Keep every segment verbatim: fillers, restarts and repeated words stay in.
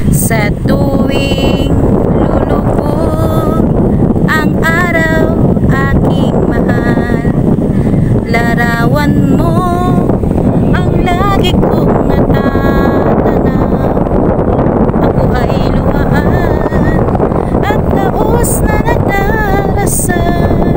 Sa tuwing lulubog ang araw, aking mahal, larawan mo ang lagi kong natatanaw. Ako ay luhaan at taos na nagdarasal,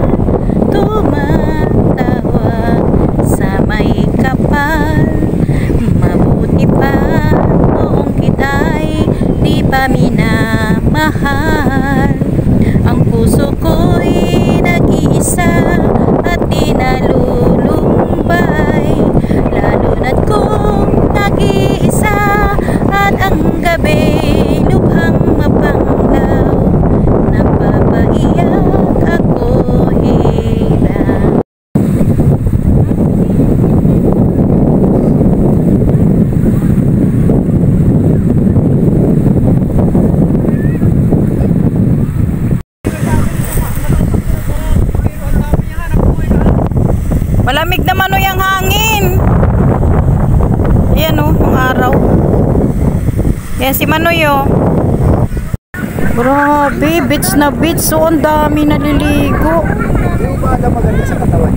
tumatawa sa may kapal. Mabuti pa noong kita'y di pa minamahal. Ang puso ko'y nag-iisa at di nalulumbay, lalo na't kung nag-iisa at ang gabi lubhang mapanglaw. Napapaiyak ako hirap. Malamig naman o yung hangin. Ayan o, ang araw. Yan si Manoy o. Grabe, beach na beach. So, ang dami naliligo. Yung ba na maganda sa katawan?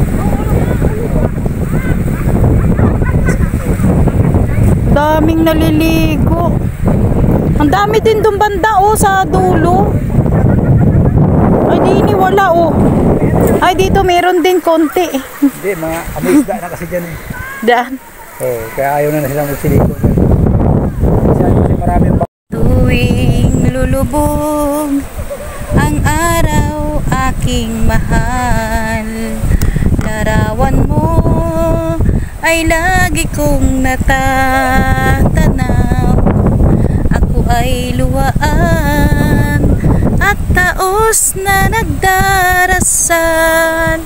Daming naliligo. Ang dami din dun banda o, sa dulo. Ay, di ini wala o. Ay, dito meron din konti. Hindi, mga amoy isda na kasi dyan eh. Daan. Oh, kaya ayaw na na silang magsiliko. Kasi maraming pa. Tuwing lulubog ang araw, aking mahal, larawan mo ay lagi kong natatanaw. Ako ay luhaan at taos na nagdarasal,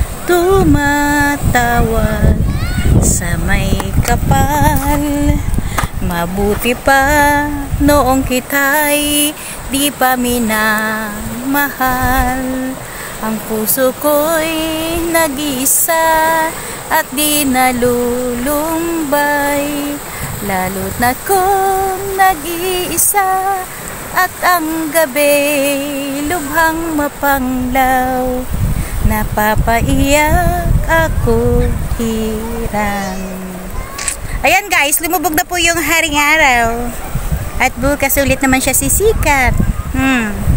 tumatawag sa may kapal. Mabuti pa noong kita'y di pa minamahal. Ang puso ko'y nag-iisa at di nalulumbay, lalo't na kung nag-iisa at ang gabi lubhang mapanglaw. Napapaiyak ako hirang. Ayan guys, lumubog na po yung haring araw. At bukas ulit naman siya sisikat. Hmm.